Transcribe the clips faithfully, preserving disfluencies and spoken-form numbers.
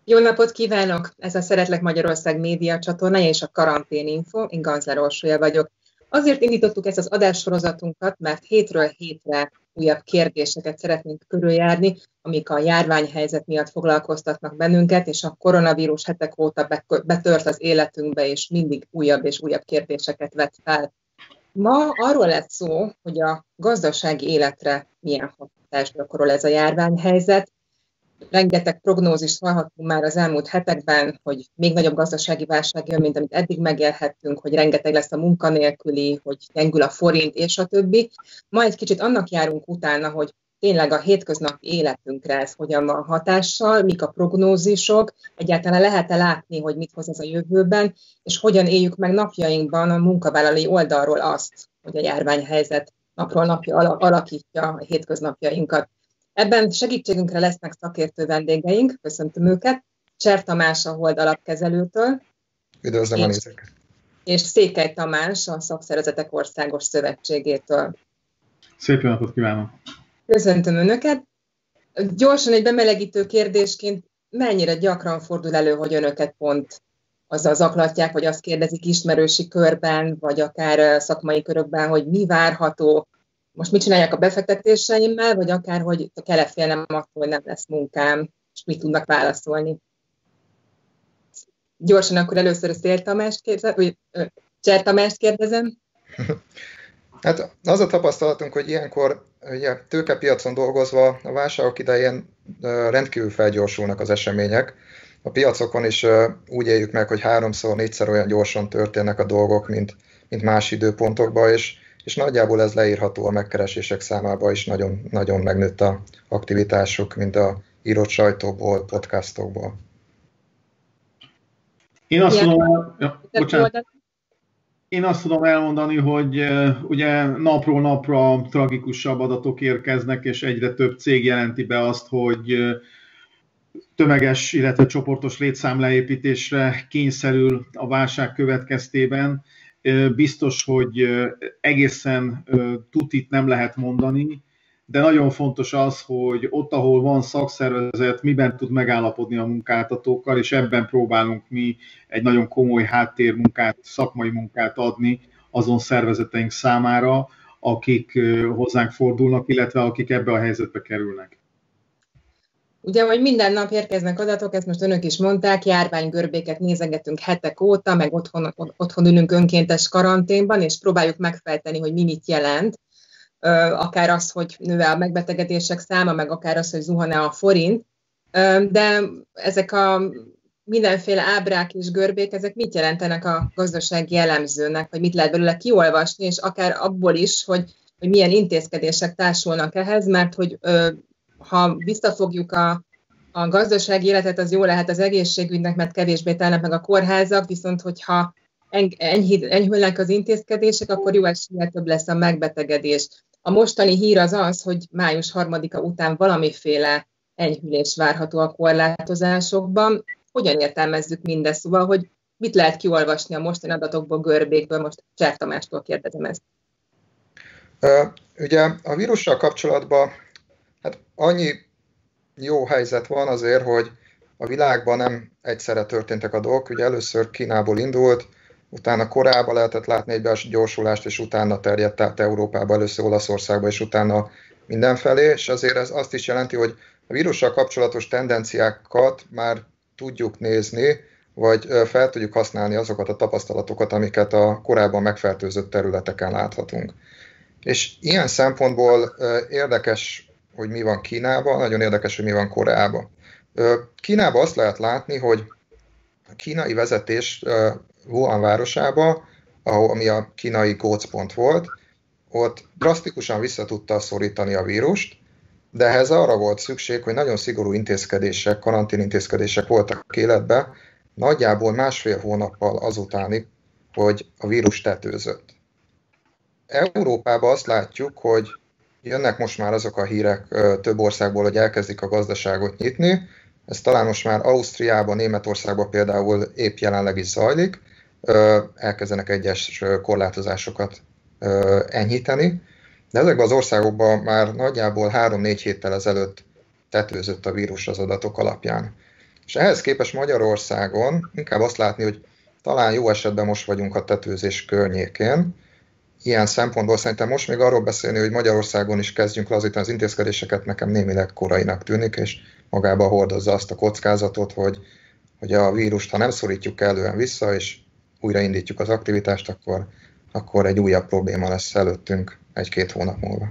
Jó napot kívánok! Ez a Szeretlek Magyarország média csatornája és a Karanténinfo. Én Ganzler Orsolya vagyok. Azért indítottuk ezt az adássorozatunkat, mert hétről hétre újabb kérdéseket szeretnénk körüljárni, amik a járványhelyzet miatt foglalkoztatnak bennünket, és a koronavírus hetek óta betört az életünkbe, és mindig újabb és újabb kérdéseket vet fel. Ma arról lett szó, hogy a gazdasági életre milyen hatást gyakorol ez a járványhelyzet. Rengeteg prognózist hallhattunk már az elmúlt hetekben, hogy még nagyobb gazdasági válság jön, mint amit eddig megélhettünk, hogy rengeteg lesz a munkanélküli, hogy gyengül a forint, és a többi. Ma egy kicsit annak járunk utána, hogy tényleg a hétköznapi életünkre ez hogyan van hatással, mik a prognózisok, egyáltalán lehet-e látni, hogy mit hoz ez a jövőben, és hogyan éljük meg napjainkban a munkavállalói oldalról azt, hogy a járványhelyzet napról napja alakítja a hétköznapjainkat. Ebben segítségünkre lesznek szakértő vendégeink, köszöntöm őket, Cser Tamás a Hold alapkezelőtől. Üdvözlöm a nézőket. És Székely Tamás a Szakszervezetek Országos Szövetségétől. Szép jó napot kívánok! Köszöntöm Önöket! Gyorsan egy bemelegítő kérdésként, mennyire gyakran fordul elő, hogy Önöket pont azzal zaklatják, vagy azt kérdezik ismerősi körben, vagy akár szakmai körökben, hogy mi várható, most mit csinálják a befektetéseimmel, vagy akár, hogy kell-e félnem attól, hogy nem lesz munkám, és mit tudnak válaszolni. Gyorsan akkor először a Szél Tamást kérdezem, vagy Cser Tamást kérdezem. Hát az a tapasztalatunk, hogy ilyenkor ugye, tőkepiacon dolgozva a válságok idején rendkívül felgyorsulnak az események. A piacokon is úgy éljük meg, hogy háromszor, négyszer olyan gyorsan történnek a dolgok, mint, mint más időpontokban, és és nagyjából ez leírható a megkeresések számába is, nagyon, nagyon megnőtt a aktivitásuk, mint a írott sajtóból, podcastokból. Én azt, tudom, el... ja, bocsánat. Én azt tudom elmondani, hogy uh, ugye napról napra tragikusabb adatok érkeznek, és egyre több cég jelenti be azt, hogy uh, tömeges, illetve csoportos létszámleépítésre kényszerül a válság következtében. Biztos, hogy egészen tutit nem lehet mondani, de nagyon fontos az, hogy ott, ahol van szakszervezet, miben tud megállapodni a munkáltatókkal, és ebben próbálunk mi egy nagyon komoly háttérmunkát, szakmai munkát adni azon szervezeteink számára, akik hozzánk fordulnak, illetve akik ebbe a helyzetbe kerülnek. Ugye, hogy minden nap érkeznek adatok, ezt most önök is mondták, járványgörbéket nézegetünk hetek óta, meg otthon, otthon ülünk önkéntes karanténban, és próbáljuk megfejteni, hogy mi mit jelent. Akár az, hogy nő a megbetegedések száma, meg akár az, hogy zuhan-e a forint. De ezek a mindenféle ábrák és görbék, ezek mit jelentenek a gazdasági elemzőnek, vagy mit lehet belőle kiolvasni, és akár abból is, hogy, hogy milyen intézkedések társulnak ehhez, mert hogy ha visszafogjuk a, a gazdasági életet, az jó lehet az egészségügynek, mert kevésbé telnek meg a kórházak, viszont hogyha enyhülnek az intézkedések, akkor jó eséllyel több lesz a megbetegedés. A mostani hír az az, hogy május harmadika után valamiféle enyhülés várható a korlátozásokban. Hogyan értelmezzük mindezt? Szóval, hogy mit lehet kiolvasni a mostani adatokból, görbékből? Most Cser Tamástól kérdezem ezt. Uh, ugye a vírussal kapcsolatban hát annyi jó helyzet van azért, hogy a világban nem egyszerre történtek a dolgok. Ugye először Kínából indult, utána Koreában lehetett látni egy begyorsulást, és utána terjedt át Európába, először Olaszországba, és utána mindenfelé. És azért ez azt is jelenti, hogy a vírussal kapcsolatos tendenciákat már tudjuk nézni, vagy fel tudjuk használni azokat a tapasztalatokat, amiket a korábban megfertőzött területeken láthatunk. És ilyen szempontból érdekes, hogy mi van Kínában, nagyon érdekes, hogy mi van Koreában. Kínában azt lehet látni, hogy a kínai vezetés Wuhan városában, ami a kínai gócpont volt, ott drasztikusan vissza tudta szorítani a vírust, de ehhez arra volt szükség, hogy nagyon szigorú intézkedések, karantén intézkedések voltak életben, nagyjából másfél hónappal azutánig, hogy a vírus tetőzött. Európában azt látjuk, hogy jönnek most már azok a hírek több országból, hogy elkezdik a gazdaságot nyitni. Ez talán most már Ausztriában, Németországban például épp jelenleg is zajlik. Elkezdenek egyes korlátozásokat enyhíteni. De ezekben az országokban már nagyjából három-négy héttel ezelőtt tetőzött a vírus az adatok alapján. És ehhez képest Magyarországon inkább azt látni, hogy talán jó esetben most vagyunk a tetőzés környékén. Ilyen szempontból szerintem most még arról beszélni, hogy Magyarországon is kezdjünk lazítani az intézkedéseket, nekem némileg korainak tűnik, és magába hordozza azt a kockázatot, hogy, hogy a vírust, ha nem szorítjuk kellően vissza, és újraindítjuk az aktivitást, akkor, akkor egy újabb probléma lesz előttünk egy-két hónap múlva.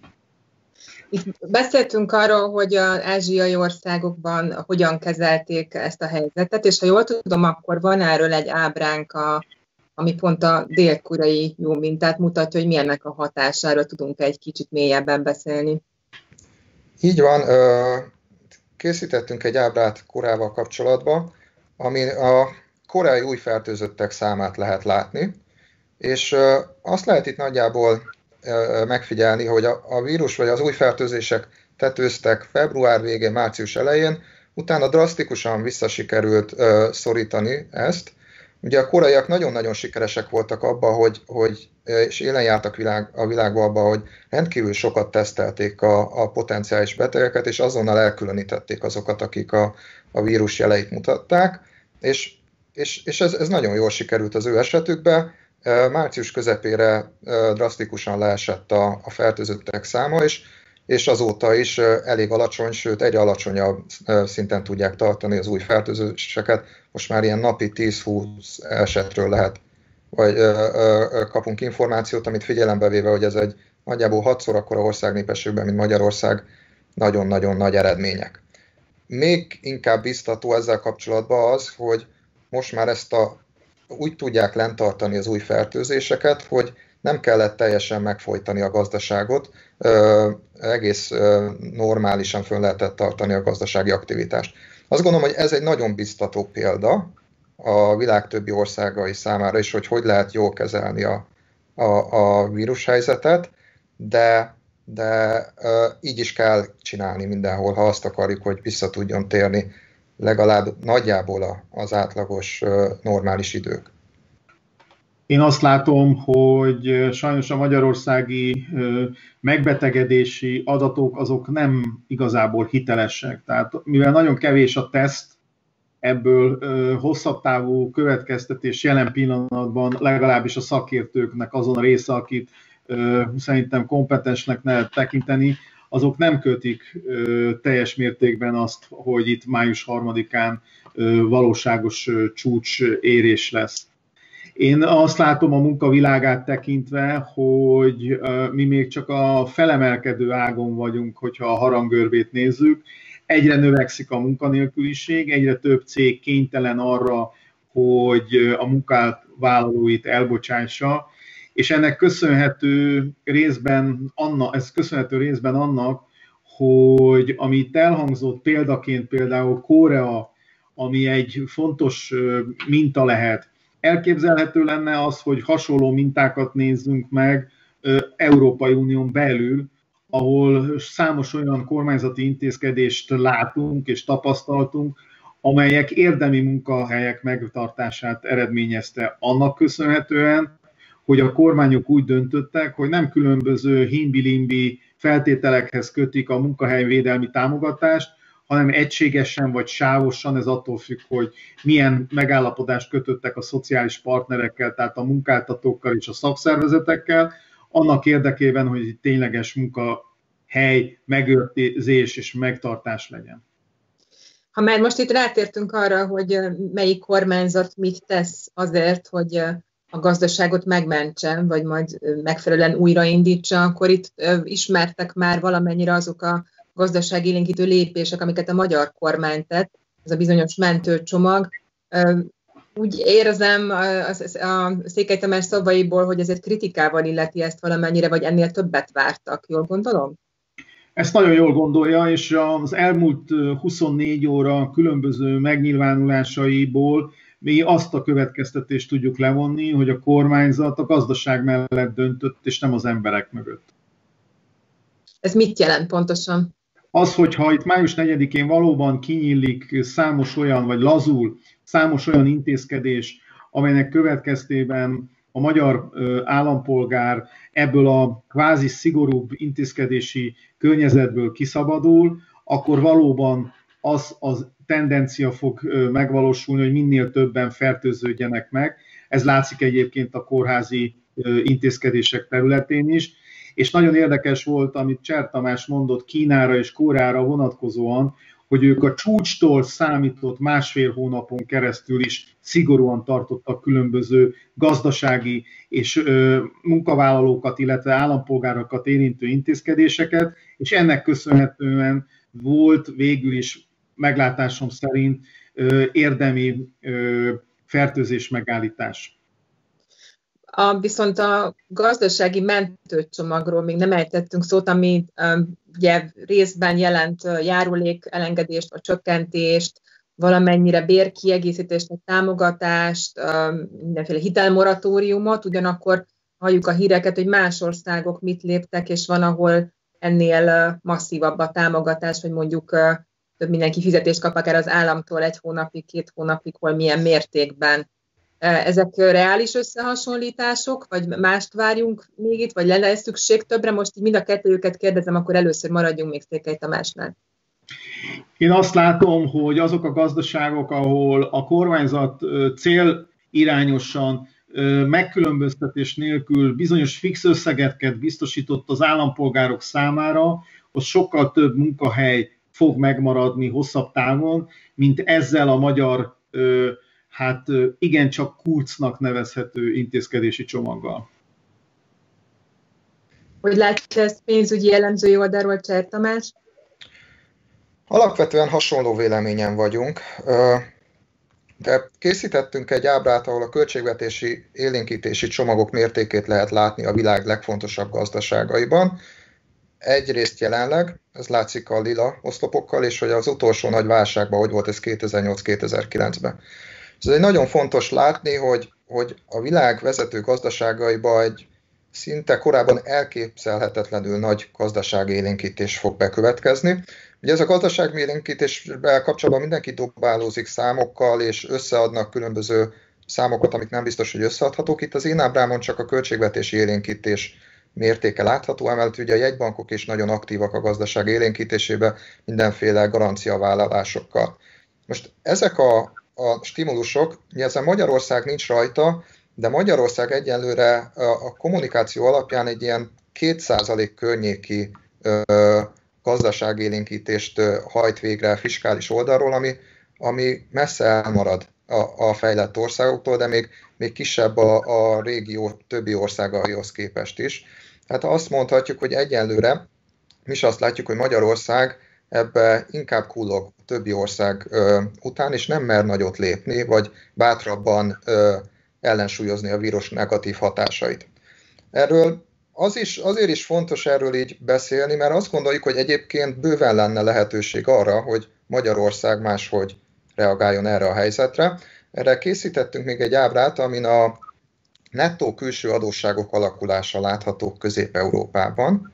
Itt beszéltünk arról, hogy az ázsiai országokban hogyan kezelték ezt a helyzetet, és ha jól tudom, akkor van erről egy ábránk, a, ami pont a dél-koreai jó mintát mutatja, hogy milyennek a hatásáról tudunk egy kicsit mélyebben beszélni. Így van, készítettünk egy ábrát Koreával kapcsolatban, ami a koreai új fertőzöttek számát lehet látni, és azt lehet itt nagyjából megfigyelni, hogy a, a vírus vagy az új fertőzések tetőztek február végén, március elején, utána drasztikusan visszasikerült uh, szorítani ezt. Ugye a koreaiak nagyon-nagyon sikeresek voltak abban, hogy, hogy és élen jártak világ, a világban abban, hogy rendkívül sokat tesztelték a, a potenciális betegeket, és azonnal elkülönítették azokat, akik a, a vírus jeleit mutatták, és, és, és ez, ez nagyon jól sikerült az ő esetükben. Március közepére drasztikusan leesett a, a fertőzöttek száma, és, és azóta is elég alacsony, sőt egyre alacsonyabb szinten tudják tartani az új fertőzéseket. Most már ilyen napi tíz-húsz esetről lehet, vagy kapunk információt, amit figyelembe véve, hogy ez egy nagyjából hatszor akkora ország népességben, mint Magyarország, nagyon-nagyon nagy eredmények. Még inkább biztató ezzel kapcsolatban az, hogy most már ezt a úgy tudják lenntartani az új fertőzéseket, hogy nem kellett teljesen megfojtani a gazdaságot, egész normálisan fönn lehetett tartani a gazdasági aktivitást. Azt gondolom, hogy ez egy nagyon biztató példa a világ többi országai számára is, hogy hogy lehet jól kezelni a, a, a vírushelyzetet, de, de így is kell csinálni mindenhol, ha azt akarjuk, hogy vissza tudjon térni legalább nagyjából az átlagos normális idők. Én azt látom, hogy sajnos a magyarországi megbetegedési adatok azok nem igazából hitelesek. Tehát mivel nagyon kevés a teszt, ebből hosszabb távú következtetés jelen pillanatban legalábbis a szakértőknek azon a része, akit szerintem kompetensnek lehet tekinteni, azok nem kötik ö, teljes mértékben azt, hogy itt május harmadikán ö, valóságos ö, csúcs érés lesz. Én azt látom a munkavilágát tekintve, hogy ö, mi még csak a felemelkedő ágon vagyunk, hogyha a harangörbét nézzük. Egyre növekszik a munkanélküliség, egyre több cég kénytelen arra, hogy a munkavállalóit elbocsássa, és ennek köszönhető részben, annak, ez köszönhető részben annak, hogy amit elhangzott példaként például Korea, ami egy fontos minta lehet. Elképzelhető lenne az, hogy hasonló mintákat nézzünk meg Európai Unión belül, ahol számos olyan kormányzati intézkedést látunk és tapasztaltunk, amelyek érdemi munkahelyek megtartását eredményezte annak köszönhetően, hogy a kormányok úgy döntöttek, hogy nem különböző himbi-limbi feltételekhez kötik a munkahelyvédelmi támogatást, hanem egységesen vagy sávosan, ez attól függ, hogy milyen megállapodást kötöttek a szociális partnerekkel, tehát a munkáltatókkal és a szakszervezetekkel, annak érdekében, hogy tényleges munkahely megőrzés és megtartás legyen. Ha már most itt rátértünk arra, hogy melyik kormányzat mit tesz azért, hogy a gazdaságot megmentsen, vagy majd megfelelően újraindítsa, akkor itt ismertek már valamennyire azok a gazdaságélénkítő lépések, amiket a magyar kormány tett, ez a bizonyos mentőcsomag. Úgy érzem a Székely Tamás szavaiból, hogy ezért kritikával illeti ezt valamennyire, vagy ennél többet vártak. Jól gondolom? Ezt nagyon jól gondolja, és az elmúlt huszonnégy óra különböző megnyilvánulásaiból mi azt a következtetést tudjuk levonni, hogy a kormányzat a gazdaság mellett döntött, és nem az emberek mögött. Ez mit jelent pontosan? Az, hogyha itt május negyedikén valóban kinyílik számos olyan, vagy lazul számos olyan intézkedés, amelynek következtében a magyar állampolgár ebből a kvázi szigorúbb intézkedési környezetből kiszabadul, akkor valóban az az tendencia fog megvalósulni, hogy minél többen fertőződjenek meg. Ez látszik egyébként a kórházi intézkedések területén is. És nagyon érdekes volt, amit Cser Tamás mondott Kínára és Koreára vonatkozóan, hogy ők a csúcstól számított másfél hónapon keresztül is szigorúan tartottak különböző gazdasági és ö, munkavállalókat, illetve állampolgárokat érintő intézkedéseket, és ennek köszönhetően volt végül is meglátásom szerint ö, érdemi ö, fertőzés megállítás. A, viszont a gazdasági mentőcsomagról még nem ejtettünk szót, ami um, ugye részben jelent járulék elengedést, vagy csökkentést, valamennyire bérkiegészítést, vagy támogatást, um, mindenféle hitelmoratóriumot, ugyanakkor halljuk a híreket, hogy más országok mit léptek, és van, ahol ennél uh, masszívabb a támogatás, vagy mondjuk uh, több mindenki fizetést kap akár az államtól egy hónapig, két hónapig, hol milyen mértékben. Ezek reális összehasonlítások, vagy mást várjunk még itt, vagy lenne szükség többre? Most így mind a kettőjüket kérdezem, akkor először maradjunk még Székely Tamásnál. Én azt látom, hogy azok a gazdaságok, ahol a kormányzat célirányosan, megkülönböztetés nélkül bizonyos fix összegeket biztosított az állampolgárok számára, ott sokkal több munkahely fog megmaradni hosszabb távon, mint ezzel a magyar hát igencsak kurcnak nevezhető intézkedési csomaggal. Hogy látja ezt pénzügyi elemzői oldalról, Cser Tamás? Alapvetően hasonló véleményen vagyunk, de készítettünk egy ábrát, ahol a költségvetési élénkítési csomagok mértékét lehet látni a világ legfontosabb gazdaságaiban. Egyrészt jelenleg, ez látszik a lila oszlopokkal, és hogy az utolsó nagy válságban, hogy volt ez kétezer-nyolc kétezer-kilencben. Ez egy nagyon fontos látni, hogy, hogy a világ vezető gazdaságaiba egy szinte korábban elképzelhetetlenül nagy gazdaságélénkítés fog bekövetkezni. Ugye ez a gazdaságélénkítéssel kapcsolatban mindenki dobálózik számokkal, és összeadnak különböző számokat, amik nem biztos, hogy összeadhatók. Itt az én ábrámon csak a költségvetési élénkítés mértéke látható, emellett ugye a jegybankok is nagyon aktívak a gazdaság élénkítésében mindenféle garanciavállalásokkal. Most ezek a, a stimulusok, ezen Magyarország nincs rajta, de Magyarország egyenlőre a kommunikáció alapján egy ilyen két százalék környéki ö, gazdaságélénkítést hajt végre fiskális oldalról, ami, ami messze elmarad a, a fejlett országoktól, de még, még kisebb a, a régió többi országaihoz képest is. Hát azt mondhatjuk, hogy egyenlőre mi is azt látjuk, hogy Magyarország ebbe inkább kullog a többi ország ö, után, és nem mer nagyot lépni, vagy bátrabban ö, ellensúlyozni a vírus negatív hatásait. Erről az is, azért is fontos erről így beszélni, mert azt gondoljuk, hogy egyébként bőven lenne lehetőség arra, hogy Magyarország máshogy reagáljon erre a helyzetre. Erre készítettünk még egy ábrát, amin a nettó külső adósságok alakulása látható Közép-Európában.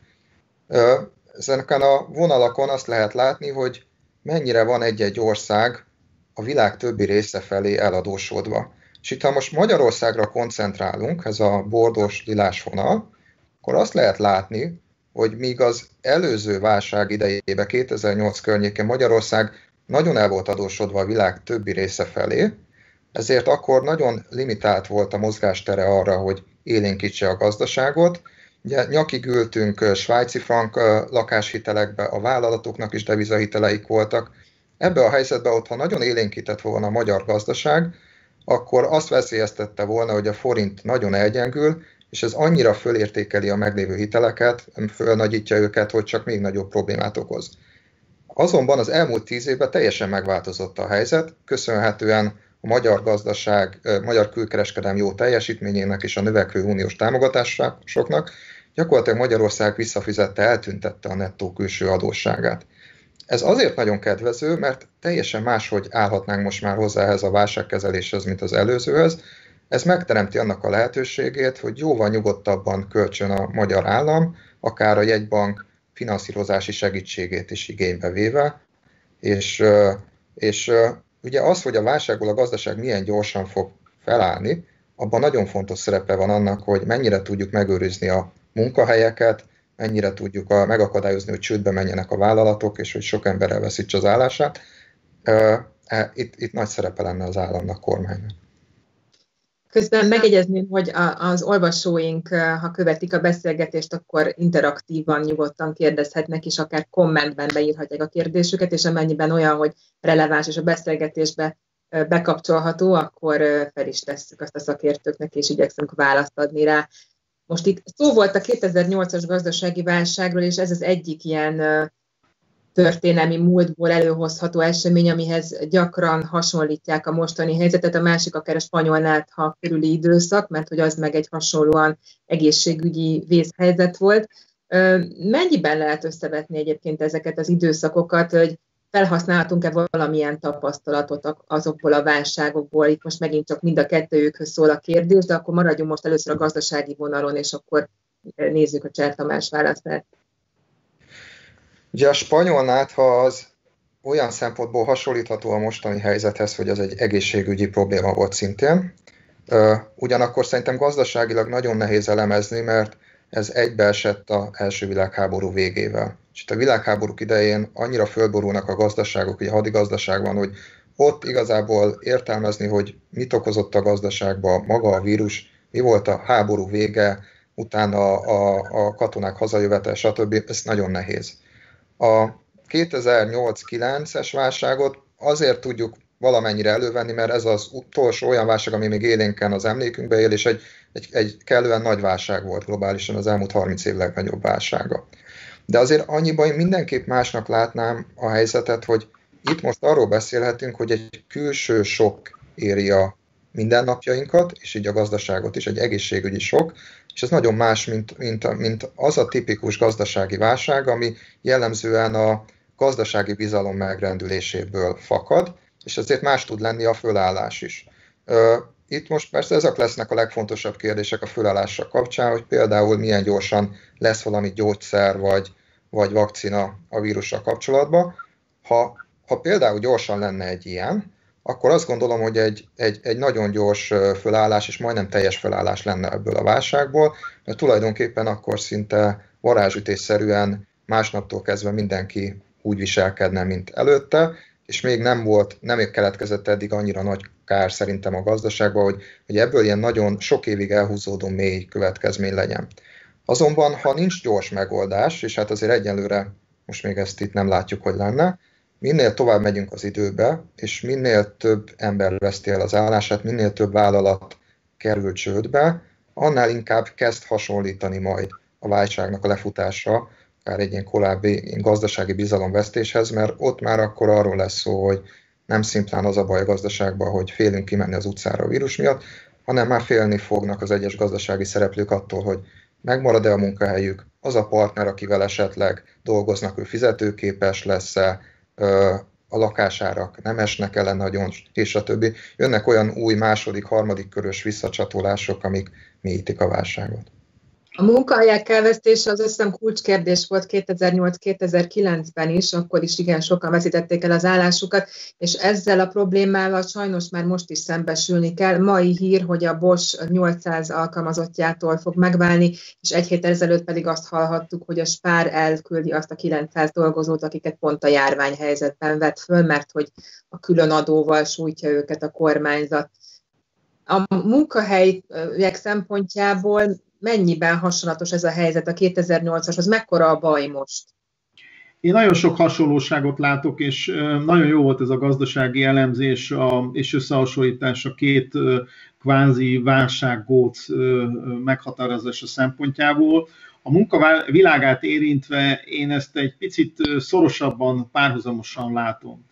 Ezeken a vonalakon azt lehet látni, hogy mennyire van egy-egy ország a világ többi része felé eladósodva. És itt, ha most Magyarországra koncentrálunk, ez a bordós lilás vonal, akkor azt lehet látni, hogy míg az előző válság idejében, kétezer-nyolc környékén Magyarország nagyon el volt adósodva a világ többi része felé, ezért akkor nagyon limitált volt a mozgástere arra, hogy élénkítse a gazdaságot. Ugye nyakig ültünk svájci frank lakáshitelekbe, a vállalatoknak is devizahiteleik voltak. Ebbe a helyzetben ott, ha nagyon élénkített volna a magyar gazdaság, akkor azt veszélyeztette volna, hogy a forint nagyon elgyengül, és ez annyira fölértékeli a meglévő hiteleket, fölnagyítja őket, hogy csak még nagyobb problémát okoz. Azonban az elmúlt tíz évben teljesen megváltozott a helyzet, köszönhetően a magyar gazdaság, a magyar külkereskedelem jó teljesítményének és a növekvő uniós támogatásoknak gyakorlatilag Magyarország visszafizette, eltüntette a nettó külső adósságát. Ez azért nagyon kedvező, mert teljesen máshogy állhatnánk most már hozzá ehhez a válságkezeléshez, mint az előzőhöz. Ez megteremti annak a lehetőségét, hogy jóval nyugodtabban költsön a magyar állam, akár a jegybank finanszírozási segítségét is igénybe véve, és, és ugye az, hogy a válságból a gazdaság milyen gyorsan fog felállni, abban nagyon fontos szerepe van annak, hogy mennyire tudjuk megőrizni a munkahelyeket, mennyire tudjuk a, megakadályozni, hogy csődbe menjenek a vállalatok, és hogy sok ember elveszítse az állását. Itt, itt nagy szerepe lenne az államnak, kormánynak. Közben megjegyezném, hogy az olvasóink, ha követik a beszélgetést, akkor interaktívan nyugodtan kérdezhetnek, és akár kommentben beírhatják a kérdésüket, és amennyiben olyan, hogy releváns és a beszélgetésbe bekapcsolható, akkor fel is tesszük azt a szakértőknek, és igyekszünk választ adni rá. Most itt szó volt a kétezer-nyolcas gazdasági válságról, és ez az egyik ilyen történelmi múltból előhozható esemény, amihez gyakran hasonlítják a mostani helyzetet, a másik akár a spanyol nátha körüli időszak, mert hogy az meg egy hasonlóan egészségügyi vészhelyzet volt. Mennyiben lehet összevetni egyébként ezeket az időszakokat, hogy felhasználhatunk-e valamilyen tapasztalatot azokból a válságokból? Itt most megint csak mind a kettőjükhöz szól a kérdés, de akkor maradjunk most először a gazdasági vonalon, és akkor nézzük a Cser Tamás választát. Ugye a spanyol nátha az olyan szempontból hasonlítható a mostani helyzethez, hogy az egy egészségügyi probléma volt szintén. Ugyanakkor szerintem gazdaságilag nagyon nehéz elemezni, mert ez egybeesett az első világháború végével. És itt a világháborúk idején annyira fölborulnak a gazdaságok, ugye a hadigazdaságban, hogy ott igazából értelmezni, hogy mit okozott a gazdaságban maga a vírus, mi volt a háború vége, utána a, a katonák hazajövetel, stb. Ez nagyon nehéz. A kétezer-nyolc-kilences válságot azért tudjuk valamennyire elővenni, mert ez az utolsó olyan válság, ami még élénken az emlékünkbe él, és egy, egy, egy kellően nagy válság volt globálisan az elmúlt harminc év legnagyobb válsága. De azért annyiban én mindenképp másnak látnám a helyzetet, hogy itt most arról beszélhetünk, hogy egy külső sok éri a mindennapjainkat, és így a gazdaságot is, egy egészségügyi sok, és ez nagyon más, mint, mint, mint az a tipikus gazdasági válság, ami jellemzően a gazdasági bizalom megrendüléséből fakad, és ezért más tud lenni a fölállás is. Itt most persze ezek lesznek a legfontosabb kérdések a fölállással kapcsán, hogy például milyen gyorsan lesz valami gyógyszer vagy, vagy vakcina a vírussal kapcsolatban. Ha, ha például gyorsan lenne egy ilyen, akkor azt gondolom, hogy egy, egy, egy nagyon gyors fölállás és majdnem teljes fölállás lenne ebből a válságból, mert tulajdonképpen akkor szinte varázsütésszerűen másnaptól kezdve mindenki úgy viselkedne, mint előtte, és még nem volt, nem keletkezett eddig annyira nagy kár szerintem a gazdaságban, hogy, hogy ebből ilyen nagyon sok évig elhúzódó mély következmény legyen. Azonban, ha nincs gyors megoldás, és hát azért egyelőre most még ezt itt nem látjuk, hogy lenne, minél tovább megyünk az időbe, és minél több ember veszti el az állását, minél több vállalat kerül csődbe, annál inkább kezd hasonlítani majd a válságnak a lefutása, akár egy ilyen korábbi gazdasági bizalomvesztéshez, mert ott már akkor arról lesz szó, hogy nem szimplán az a baj a gazdaságban, hogy félünk kimenni az utcára a vírus miatt, hanem már félni fognak az egyes gazdasági szereplők attól, hogy megmarad-e a munkahelyük, az a partner, akivel esetleg dolgoznak, ő fizetőképes lesz-e, a lakásárak nem esnek el nagyon, és a többi. Jönnek olyan új második, harmadik körös visszacsatolások, amik mélyítik a válságot. A munkahelyek elvesztése az összem kulcskérdés volt kétezer-nyolc-kétezer-kilencben is, akkor is igen sokan veszítették el az állásukat, és ezzel a problémával sajnos már most is szembesülni kell. Mai hír, hogy a Bosch nyolcszáz alkalmazottjától fog megválni, és egy hét ezelőtt pedig azt hallhattuk, hogy a Spar elküldi azt a kilencszáz dolgozót, akiket pont a járványhelyzetben vett föl, mert hogy a különadóval sújtja őket a kormányzat. A munkahelyek szempontjából mennyiben hasonlatos ez a helyzet a kétezer-nyolcashoz? Mekkora a baj most? Én nagyon sok hasonlóságot látok, és nagyon jó volt ez a gazdasági elemzés és összehasonlítás a két kvázi válsággóc meghatározása szempontjából. A munka világát érintve én ezt egy picit szorosabban, párhuzamosan látom.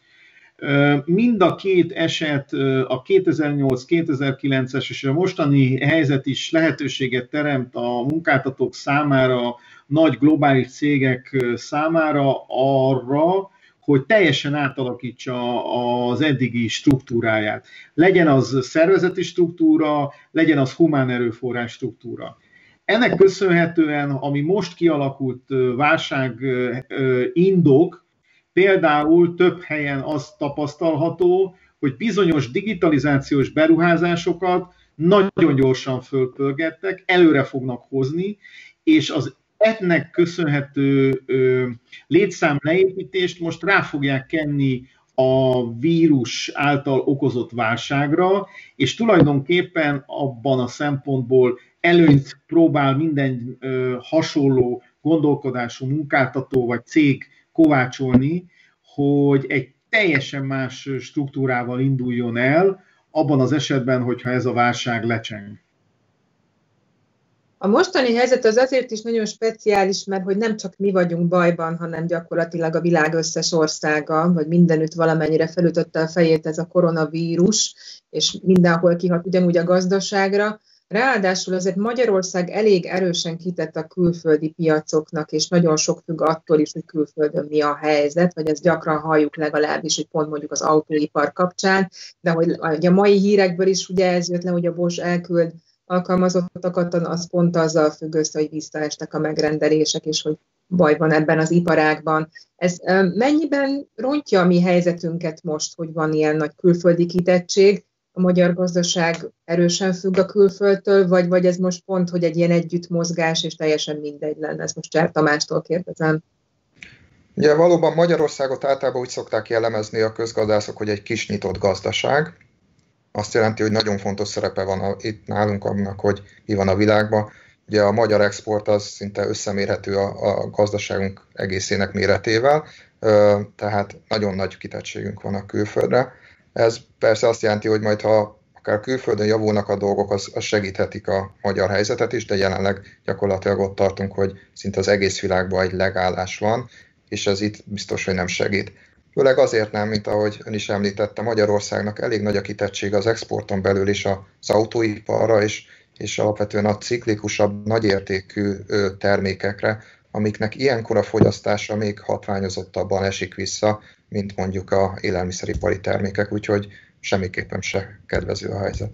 Mind a két eset, a kétezer-nyolc-kétezer-kilences és a mostani helyzet is lehetőséget teremt a munkáltatók számára, nagy globális cégek számára arra, hogy teljesen átalakítsa az eddigi struktúráját. Legyen az szervezeti struktúra, legyen az humán erőforrás struktúra. Ennek köszönhetően, ami most kialakult válság indok, például több helyen az tapasztalható, hogy bizonyos digitalizációs beruházásokat nagyon gyorsan fölpörgettek, előre fognak hozni, és az ennek köszönhető létszám leépítést most rá fogják kenni a vírus által okozott válságra, és tulajdonképpen abban a szempontból előnyt próbál minden ö, hasonló gondolkodású munkáltató vagy cég kovácsolni, hogy egy teljesen más struktúrával induljon el, abban az esetben, hogyha ez a válság lecseng. A mostani helyzet az azért is nagyon speciális, mert hogy nem csak mi vagyunk bajban, hanem gyakorlatilag a világ összes országa, vagy mindenütt valamennyire felütötte a fejét ez a koronavírus, és mindenhol kihat ugyanúgy a gazdaságra. Ráadásul azért Magyarország elég erősen kitett a külföldi piacoknak, és nagyon sok függ attól is, hogy külföldön mi a helyzet, vagy ezt gyakran halljuk legalábbis, hogy pont mondjuk az autóipar kapcsán, de hogy a mai hírekből is ugye ez jött le, hogy a Bosch elküld alkalmazottakat, az pont azzal függ össze, hogy visszaestek a megrendelések, és hogy baj van ebben az iparágban. Ez mennyiben rontja a mi helyzetünket most, hogy van ilyen nagy külföldi kitettség? A magyar gazdaság erősen függ a külföldtől, vagy, vagy ez most pont, hogy egy ilyen együttmozgás, és teljesen mindegy lenne? Ezt most Cser Tamástól kérdezem. Ugye valóban Magyarországot általában úgy szokták jellemezni a közgazdászok, hogy egy kis nyitott gazdaság. Azt jelenti, hogy nagyon fontos szerepe van a, itt nálunk annak, hogy mi van a világban. Ugye a magyar export az szinte összemérhető a, a gazdaságunk egészének méretével, tehát nagyon nagy kitettségünk van a külföldre. Ez persze azt jelenti, hogy majd ha akár külföldön javulnak a dolgok, az, az segíthetik a magyar helyzetet is, de jelenleg gyakorlatilag ott tartunk, hogy szinte az egész világban egy legállás van, és ez itt biztos, hogy nem segít. Főleg azért nem, mint ahogy ön is említette, Magyarországnak elég nagy a kitettség az exporton belül is az autóiparra, és, és alapvetően a ciklikusabb, nagyértékű termékekre, amiknek ilyenkor a fogyasztása még hatványozottabban esik vissza, mint mondjuk az élelmiszeripari termékek, úgyhogy semmiképpen se kedvező a helyzet.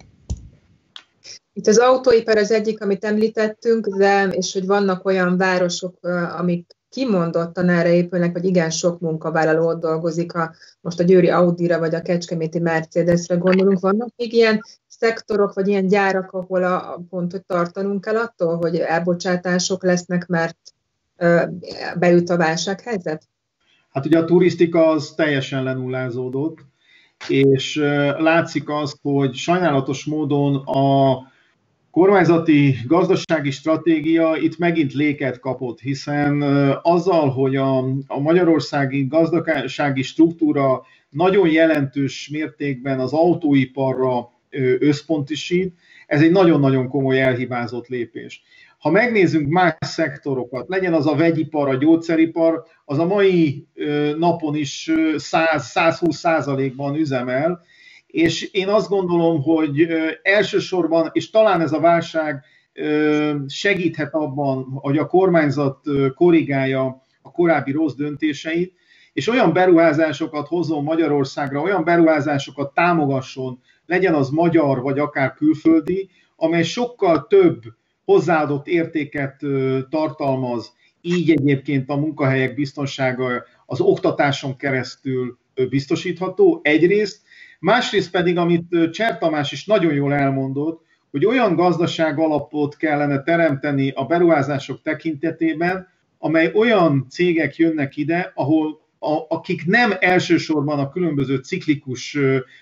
Itt az autóipar az egyik, amit említettünk, de, és hogy vannak olyan városok, amik kimondottan erre épülnek, hogy igen sok munkavállaló ott dolgozik, a, most a győri Audira vagy a kecskeméti Mercedesre gondolunk. Vannak még ilyen szektorok, vagy ilyen gyárak, ahol a, a pont, hogy tartanunk kell attól, hogy elbocsátások lesznek, mert ö, beüt a válsághelyzet? Hát ugye a turisztika az teljesen lenullázódott, és látszik az, hogy sajnálatos módon a kormányzati gazdasági stratégia itt megint léket kapott, hiszen azzal, hogy a, a magyarországi gazdasági struktúra nagyon jelentős mértékben az autóiparra összpontosít, ez egy nagyon-nagyon komoly elhibázott lépés. Ha megnézzünk más szektorokat, legyen az a vegyipar, a gyógyszeripar, az a mai napon is száz-százhúsz százalékban üzemel, és én azt gondolom, hogy elsősorban, és talán ez a válság segíthet abban, hogy a kormányzat korrigálja a korábbi rossz döntéseit, és olyan beruházásokat hozzon Magyarországra, olyan beruházásokat támogasson, legyen az magyar, vagy akár külföldi, amely sokkal több hozzáadott értéket tartalmaz, így egyébként a munkahelyek biztonsága az oktatáson keresztül biztosítható egyrészt, másrészt pedig, amit Cser Tamás is nagyon jól elmondott, hogy olyan gazdaság alapot kellene teremteni a beruházások tekintetében, amely olyan cégek jönnek ide, ahol a, akik nem elsősorban a különböző ciklikus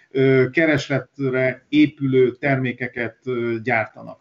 keresletre épülő termékeket gyártanak.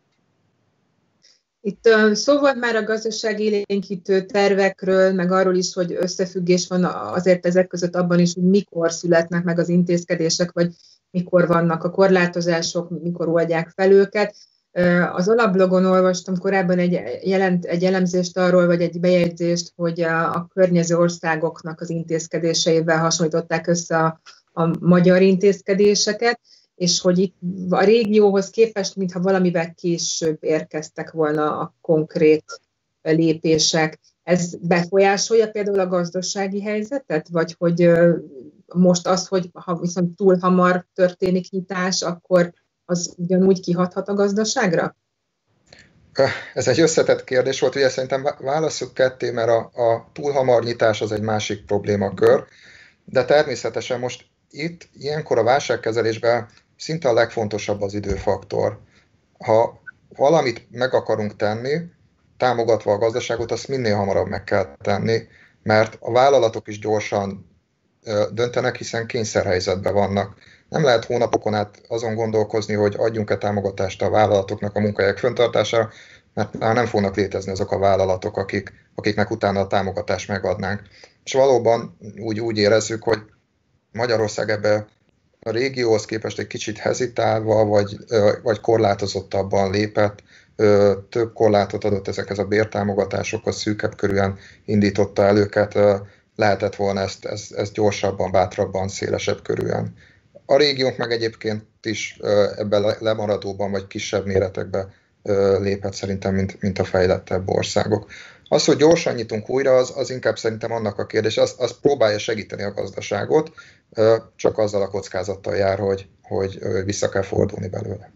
Itt szó volt már a gazdaságélénkítő tervekről, meg arról is, hogy összefüggés van azért ezek között abban is, hogy mikor születnek meg az intézkedések, vagy mikor vannak a korlátozások, mikor oldják fel őket. Az alapblogon olvastam korábban egy, jelent, egy elemzést arról, vagy egy bejegyzést, hogy a, a környező országoknak az intézkedéseivel hasonlították össze a, a magyar intézkedéseket, és hogy itt a régióhoz képest, mintha valamivel később érkeztek volna a konkrét lépések. Ez befolyásolja például a gazdasági helyzetet, vagy hogy most az, hogy ha viszont túl hamar történik nyitás, akkor az ugyanúgy kihathat a gazdaságra? Ez egy összetett kérdés volt, ugye szerintem válasszuk ketté, mert a, a túl hamar nyitás az egy másik problémakör, de természetesen most itt ilyenkor a válságkezelésben szinte a legfontosabb az időfaktor. Ha valamit meg akarunk tenni, támogatva a gazdaságot, azt minél hamarabb meg kell tenni, mert a vállalatok is gyorsan döntenek, hiszen kényszerhelyzetben vannak. Nem lehet hónapokon át azon gondolkozni, hogy adjunk-e támogatást a vállalatoknak a munkahelyek fenntartására, mert már nem fognak létezni azok a vállalatok, akik, akiknek utána a támogatást megadnánk. És valóban úgy, úgy érezzük, hogy Magyarország ebbe a régióhoz képest egy kicsit hezitálva, vagy, vagy korlátozottabban lépett, több korlátot adott ezekhez a bértámogatásokhoz, szűkebb körűen indította el őket, lehetett volna ezt, ezt, ezt gyorsabban, bátrabban, szélesebb körűen. A régiónk meg egyébként is ebben lemaradóban, vagy kisebb méretekben léphet szerintem, mint, mint a fejlettebb országok. Az, hogy gyorsan nyitunk újra, az, az inkább szerintem annak a kérdés, az, az próbálja segíteni a gazdaságot, csak azzal a kockázattal jár, hogy, hogy vissza kell fordulni belőle.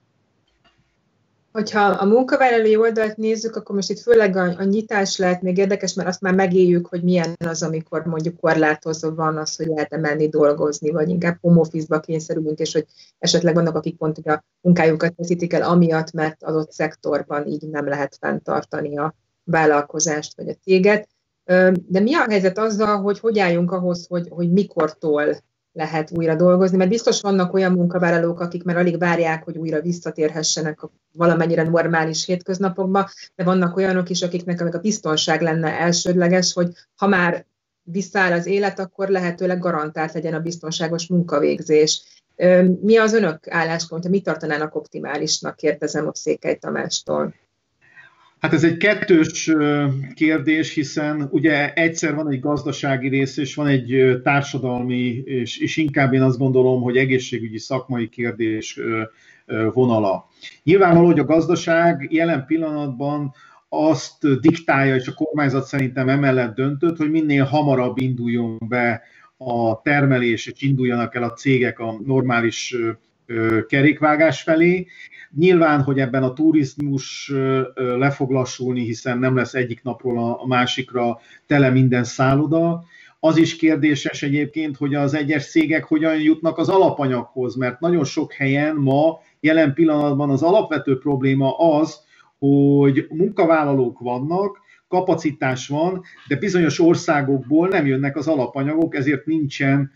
Hogyha a munkavállalói oldalt nézzük, akkor most itt főleg a, a nyitás lehet még érdekes, mert azt már megéljük, hogy milyen az, amikor mondjuk korlátozva van az, hogy lehet-e menni dolgozni, vagy inkább home office-ba kényszerülünk, és hogy esetleg vannak, akik pont a munkájukat veszítik el amiatt, mert adott szektorban így nem lehet fenntartani a vállalkozást vagy a céget. De mi a helyzet azzal, hogy hogy álljunk ahhoz, hogy, hogy mikortól lehet újra dolgozni, mert biztos vannak olyan munkavállalók, akik már alig várják, hogy újra visszatérhessenek a valamennyire normális hétköznapokba, de vannak olyanok is, akiknek a biztonság lenne elsődleges, hogy ha már visszaáll az élet, akkor lehetőleg garantált legyen a biztonságos munkavégzés. Mi az önök álláspontja, mit tartanának optimálisnak, kérdezem a Székely Tamástól. Hát ez egy kettős kérdés, hiszen ugye egyszer van egy gazdasági rész, és van egy társadalmi, és, és inkább én azt gondolom, hogy egészségügyi szakmai kérdés vonala. Nyilvánvaló, hogy a gazdaság jelen pillanatban azt diktálja, és a kormányzat szerintem emellett döntött, hogy minél hamarabb induljon be a termelés, és induljanak el a cégek a normális kerékvágás felé. Nyilván, hogy ebben a turizmus le fog lassulni, hiszen nem lesz egyik napról a másikra tele minden szálloda. Az is kérdéses egyébként, hogy az egyes cégek hogyan jutnak az alapanyaghoz, mert nagyon sok helyen ma, jelen pillanatban az alapvető probléma az, hogy munkavállalók vannak, kapacitás van, de bizonyos országokból nem jönnek az alapanyagok, ezért nincsen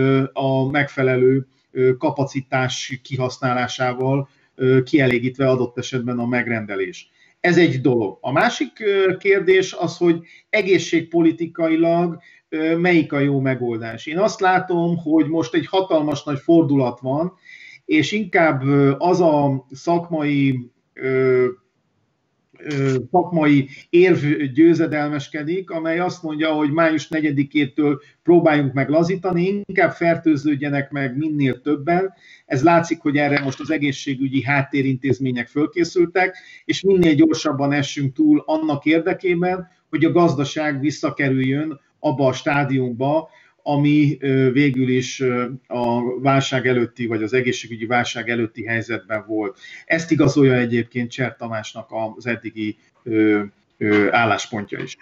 a megfelelő kapacitás kihasználásával kielégítve adott esetben a megrendelés. Ez egy dolog. A másik kérdés az, hogy egészségpolitikailag melyik a jó megoldás. Én azt látom, hogy most egy hatalmas nagy fordulat van, és inkább az a szakmai szakmai érv győzedelmeskedik, amely azt mondja, hogy május negyedikétől próbáljunk meg lazítani, inkább fertőződjenek meg minél többen. Ez látszik, hogy erre most az egészségügyi háttérintézmények fölkészültek, és minél gyorsabban essünk túl annak érdekében, hogy a gazdaság visszakerüljön abba a stádiumba, ami végül is a válság előtti, vagy az egészségügyi válság előtti helyzetben volt. Ezt igazolja egyébként Cser Tamásnak az eddigi álláspontja is.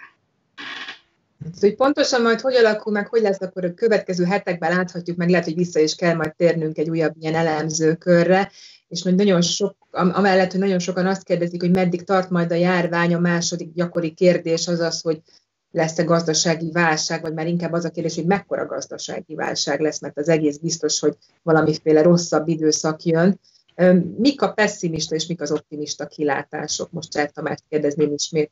Hogy pontosan majd hogy alakul, meg hogy lesz, akkor a következő hetekben láthatjuk, meg lehet, hogy vissza is kell majd térnünk egy újabb ilyen elemzőkörre, és hogy nagyon sok, amellett, hogy nagyon sokan azt kérdezik, hogy meddig tart majd a járvány, a második gyakori kérdés az az, hogy lesz-e gazdasági válság, vagy már inkább az a kérdés, hogy mekkora gazdasági válság lesz, mert az egész biztos, hogy valamiféle rosszabb időszak jön. Mik a pessimista és mik az optimista kilátások? Most Cser Tamást kérdezném ismét.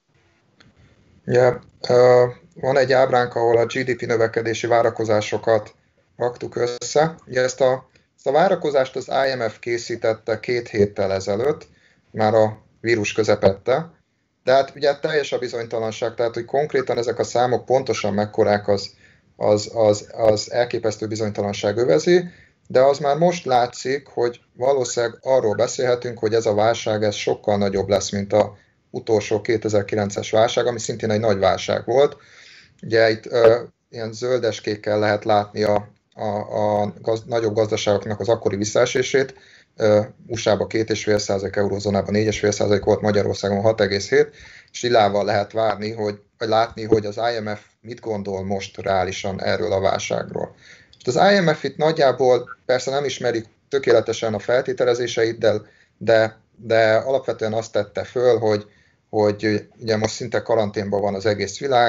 Ja, van egy ábránk, ahol a gé dé pé növekedési várakozásokat raktuk össze. Ugye ezt a, ezt a várakozást az i em ef készítette két héttel ezelőtt, már a vírus közepette. De hát ugye teljes a bizonytalanság, tehát hogy konkrétan ezek a számok pontosan mekkorák, az, az, az, az elképesztő bizonytalanság övezi, de az már most látszik, hogy valószínűleg arról beszélhetünk, hogy ez a válság ez sokkal nagyobb lesz, mint az utolsó kétezer-kilences válság, ami szintén egy nagy válság volt. Ugye itt ö, ilyen zöldeskékkel lehet látni a, a, a gaz, nagyobb gazdaságoknak az akkori visszaesését. u es á-ban két egész öt százalék, eurózónában négy egész öt százalék volt, Magyarországon hat egész hét, és ilával lehet várni, hogy, vagy látni, hogy az i em ef mit gondol most reálisan erről a válságról. És az i em ef itt nagyjából persze nem ismerik tökéletesen a feltételezéseit, de, de, de alapvetően azt tette föl, hogy, hogy ugye most szinte karanténban van az egész világ,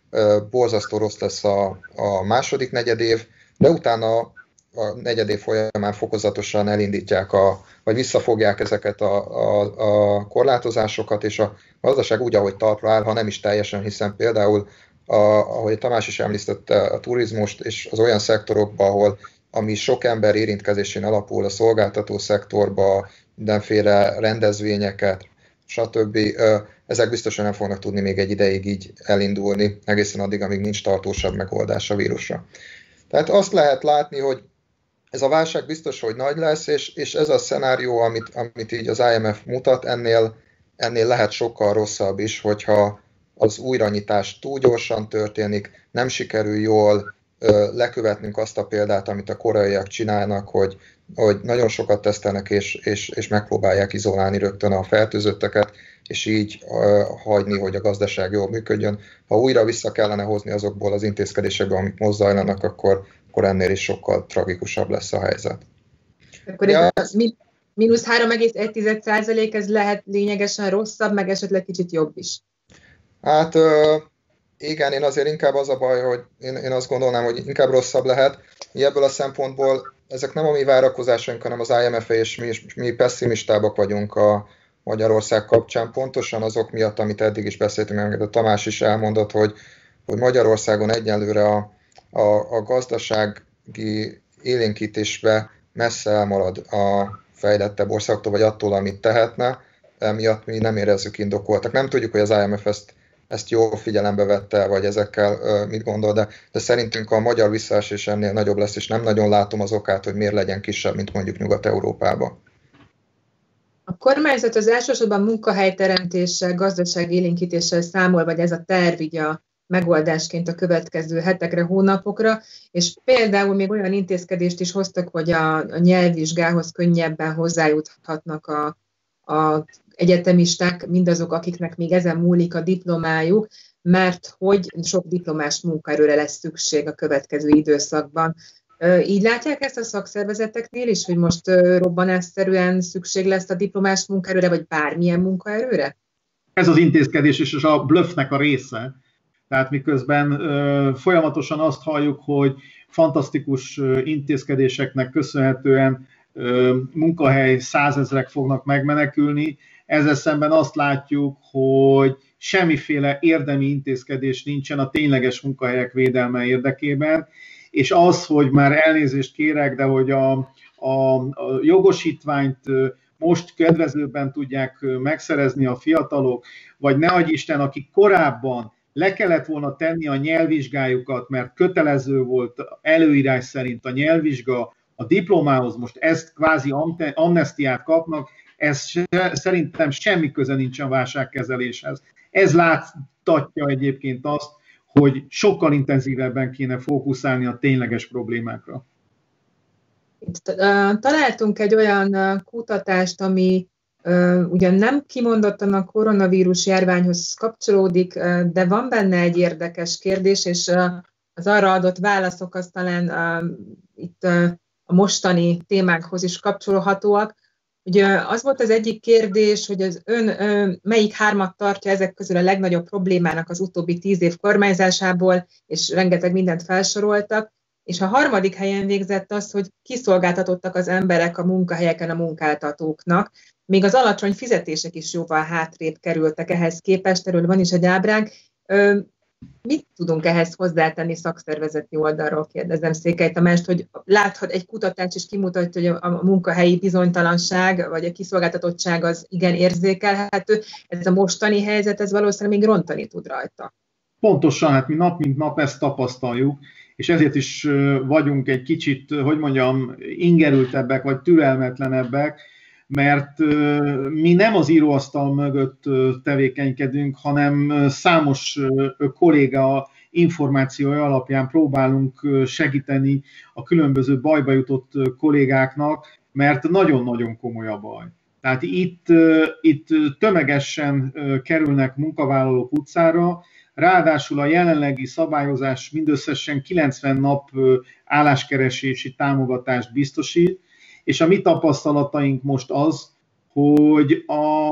borzasztó rossz lesz a, a második negyedév, de utána a negyedév folyamán fokozatosan elindítják, a, vagy visszafogják ezeket a, a, a korlátozásokat, és a gazdaság úgy, ahogy talpra áll, ha nem is teljesen, hiszen például, a, ahogy Tamás is említette, a turizmust és az olyan szektorokban, ahol ami sok ember érintkezésén alapul, a szolgáltató szektorba, mindenféle rendezvényeket, stb. Ezek biztosan nem fognak tudni még egy ideig így elindulni, egészen addig, amíg nincs tartósabb megoldás a vírusra. Tehát azt lehet látni, hogy ez a válság biztos, hogy nagy lesz, és, és ez a szenárió, amit, amit így az I M F mutat, ennél, ennél lehet sokkal rosszabb is, hogyha az újranyitás túl gyorsan történik, nem sikerül jól lekövetnünk azt a példát, amit a koreaiak csinálnak, hogy, hogy nagyon sokat tesztelnek, és, és, és megpróbálják izolálni rögtön a fertőzötteket, és így uh, hagyni, hogy a gazdaság jól működjön. Ha újra vissza kellene hozni azokból az intézkedésekből, amik most zajlanak, akkor, akkor ennél is sokkal tragikusabb lesz a helyzet. Akkor ez ja. a mínusz három egész egy százalék, ez lehet lényegesen rosszabb, meg esetleg kicsit jobb is? Hát uh, igen, én azért inkább az a baj, hogy én, én azt gondolnám, hogy inkább rosszabb lehet. Mi ebből a szempontból ezek nem a mi várakozásaink, hanem az I M F és mi, mi pessimistábbak vagyunk a Magyarország kapcsán, pontosan azok miatt, amit eddig is beszéltünk, amit a Tamás is elmondott, hogy, hogy Magyarországon egyelőre a, a, a gazdasági élénkítésbe messze elmarad a fejlettebb országoktól, vagy attól, amit tehetne, emiatt mi nem érezzük indokoltak. Nem tudjuk, hogy az I M F ezt, ezt jól figyelembe vette, vagy ezekkel uh, mit gondol, de, de szerintünk a magyar visszaesés ennél nagyobb lesz, és nem nagyon látom az okát, hogy miért legyen kisebb, mint mondjuk Nyugat-Európában. A kormányzat az elsősorban munkahelyteremtéssel, gazdaságélénkítéssel számol, vagy ez a terv így a megoldásként a következő hetekre, hónapokra, és például még olyan intézkedést is hoztak, hogy a, a nyelvvizsgához könnyebben hozzájuthatnak a, a egyetemisták, mindazok, akiknek még ezen múlik a diplomájuk, mert hogy sok diplomás munkaerőre lesz szükség a következő időszakban. Így látják ezt a szakszervezeteknél is, hogy most robbanásszerűen szükség lesz a diplomás munkaerőre, vagy bármilyen munkaerőre? Ez az intézkedés is a bluffnek a része. Tehát miközben ö, folyamatosan azt halljuk, hogy fantasztikus intézkedéseknek köszönhetően ö, munkahely százezrek fognak megmenekülni, ezzel szemben azt látjuk, hogy semmiféle érdemi intézkedés nincsen a tényleges munkahelyek védelme érdekében, és az, hogy már elnézést kérek, de hogy a, a, a jogosítványt most kedvezőbben tudják megszerezni a fiatalok, vagy ne adj Isten, akik korábban le kellett volna tenni a nyelvvizsgájukat, mert kötelező volt előírás szerint a nyelvvizsga a diplomához, most ezt kvázi amnesztiát kapnak, ez szerintem semmi köze nincsen válságkezeléshez. Ez láttatja egyébként azt, hogy sokkal intenzívebben kéne fókuszálni a tényleges problémákra. Találtunk egy olyan kutatást, ami ugyan nem kimondottan a koronavírus járványhoz kapcsolódik, de van benne egy érdekes kérdés, és az arra adott válaszok az talán itt a mostani témákhoz is kapcsolhatóak. Ugye az volt az egyik kérdés, hogy az ön melyik hármat tartja ezek közül a legnagyobb problémának az utóbbi tíz év kormányzásából, és rengeteg mindent felsoroltak, és a harmadik helyen végzett az, hogy kiszolgáltatottak az emberek a munkahelyeken a munkáltatóknak, még az alacsony fizetések is jóval hátrébb kerültek ehhez képest, erről van is egy ábránk. Mit tudunk ehhez hozzátenni szakszervezeti oldalról, kérdezem Székely Tamást, hogy láthat egy kutatás is kimutatja, hogy a munkahelyi bizonytalanság, vagy a kiszolgáltatottság az igen érzékelhető. Ez a mostani helyzet, ez valószínűleg még rontani tud rajta. Pontosan, hát mi nap mint nap ezt tapasztaljuk, és ezért is vagyunk egy kicsit, hogy mondjam, ingerültebbek, vagy türelmetlenebbek, mert mi nem az íróasztal mögött tevékenykedünk, hanem számos kolléga információja alapján próbálunk segíteni a különböző bajba jutott kollégáknak, mert nagyon-nagyon komoly a baj. Tehát itt, itt tömegesen kerülnek munkavállalók utcára, ráadásul a jelenlegi szabályozás mindösszesen kilencven nap álláskeresési támogatást biztosít, és a mi tapasztalataink most az, hogy a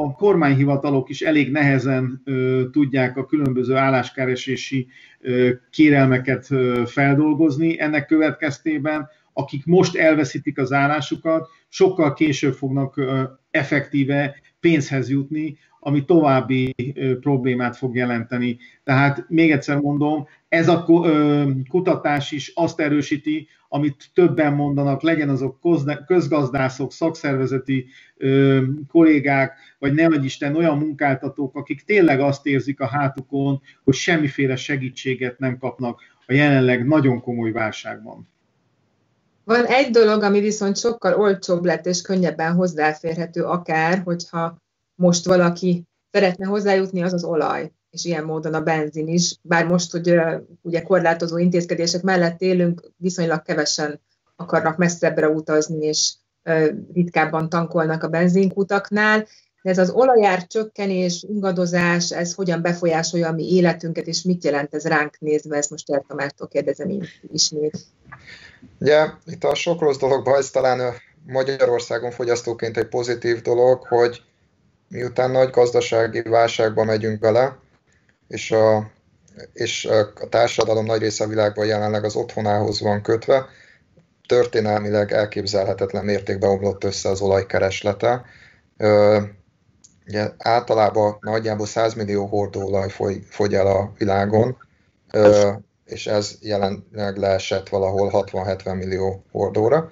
a kormányhivatalok is elég nehezen ö, tudják a különböző álláskeresési ö, kérelmeket ö, feldolgozni. Ennek következtében, akik most elveszítik az állásukat, sokkal később fognak ö, effektíve pénzhez jutni, ami további ö, problémát fog jelenteni. Tehát még egyszer mondom, ez a ö, kutatás is azt erősíti, amit többen mondanak, legyen azok közgazdászok, szakszervezeti ö, kollégák, vagy ne adj Isten olyan munkáltatók, akik tényleg azt érzik a hátukon, hogy semmiféle segítséget nem kapnak a jelenleg nagyon komoly válságban. Van egy dolog, ami viszont sokkal olcsóbb lett és könnyebben hozzáférhető akár, hogyha most valaki szeretne hozzájutni, az az olaj, és ilyen módon a benzin is. Bár most, hogy ugye korlátozó intézkedések mellett élünk, viszonylag kevesen akarnak messzebbre utazni, és ritkábban tankolnak a benzinkutaknál. De ez az olajár csökkenés, ingadozás, ez hogyan befolyásolja a mi életünket, és mit jelent ez ránk nézve? Ezt most Cser Tamástól kérdezem én ismét. Ugye itt a sok rossz dologban ez talán Magyarországon fogyasztóként egy pozitív dolog, hogy miután nagy gazdasági válságba megyünk bele, és a, és a társadalom nagy része a világban jelenleg az otthonához van kötve, történelmileg elképzelhetetlen mértékben omlott össze az olajkereslete. Ugye, általában nagyjából száz millió hordóolaj fogy, fogy el a világon, és ez jelenleg leesett valahol hatvan-hetven millió hordóra.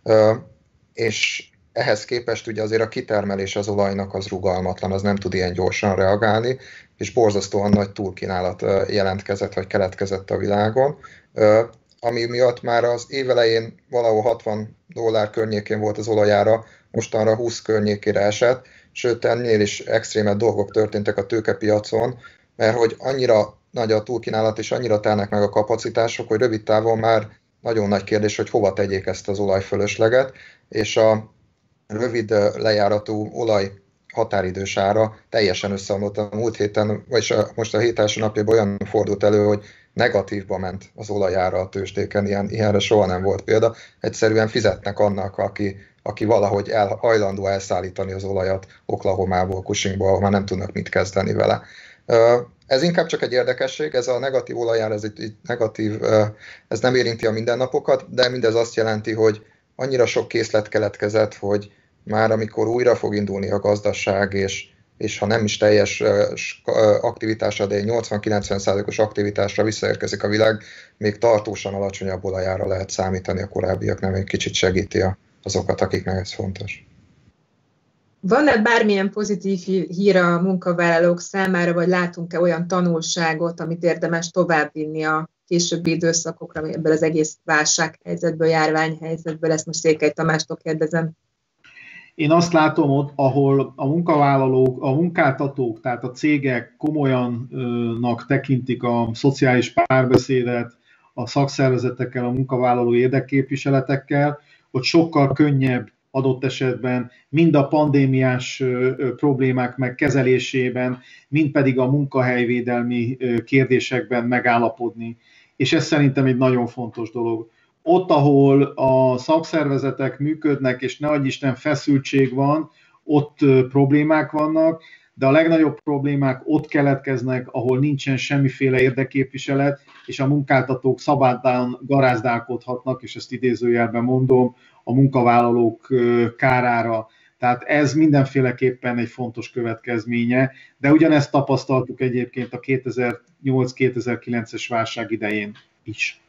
És ehhez képest ugye azért a kitermelés az olajnak az rugalmatlan, az nem tud ilyen gyorsan reagálni, és borzasztóan nagy túlkínálat jelentkezett, vagy keletkezett a világon, ami miatt már az évelején valahol hatvan dollár környékén volt az olajára, mostanra húsz környékére esett, sőt ennél is extrémebb dolgok történtek a tőkepiacon, mert hogy annyira nagy a túlkínálat, és annyira telnek meg a kapacitások, hogy rövid távon már nagyon nagy kérdés, hogy hova tegyék ezt az olajfölösleget, és a rövid lejáratú olaj határidős ára teljesen összeomlott. A múlt héten, vagyis a, most a hét első napjában olyan fordult elő, hogy negatívba ment az olajára a tőzsdéken, ilyen, ilyenre soha nem volt példa. Egyszerűen fizetnek annak, aki, aki valahogy el, hajlandó elszállítani az olajat Oklahomából, Cushingból, ahol már nem tudnak mit kezdeni vele. Ez inkább csak egy érdekesség, ez a negatív olajár, ez egy negatív, ez nem érinti a mindennapokat, de mindez azt jelenti, hogy annyira sok készlet keletkezett, hogy már amikor újra fog indulni a gazdaság, és, és ha nem is teljes aktivitásra, de egy nyolcvan-kilencven százalékos aktivitásra visszaérkezik a világ, még tartósan alacsonyabb olajára lehet számítani a korábbiaknál, egy kicsit segíti azokat, akiknek ez fontos. Van-e bármilyen pozitív hír a munkavállalók számára, vagy látunk-e olyan tanulságot, amit érdemes továbbvinni a későbbi időszakokra, ebből az egész válsághelyzetből, járványhelyzetből? Ezt most Székely Tamástól kérdezem. Én azt látom ott, ahol a munkavállalók, a munkáltatók, tehát a cégek komolyannak tekintik a szociális párbeszédet, a szakszervezetekkel, a munkavállaló érdekképviseletekkel, hogy sokkal könnyebb adott esetben mind a pandémiás problémák megkezelésében, mind pedig a munkahelyvédelmi kérdésekben megállapodni. És ez szerintem egy nagyon fontos dolog. Ott, ahol a szakszervezetek működnek, és ne adj Isten feszültség van, ott problémák vannak, de a legnagyobb problémák ott keletkeznek, ahol nincsen semmiféle érdekképviselet, és a munkáltatók szabadán garázdálkodhatnak, és ezt idézőjelben mondom, a munkavállalók kárára. Tehát ez mindenféleképpen egy fontos következménye, de ugyanezt tapasztaltuk egyébként a kétezer-nyolc-kétezer-kilences válság idején is.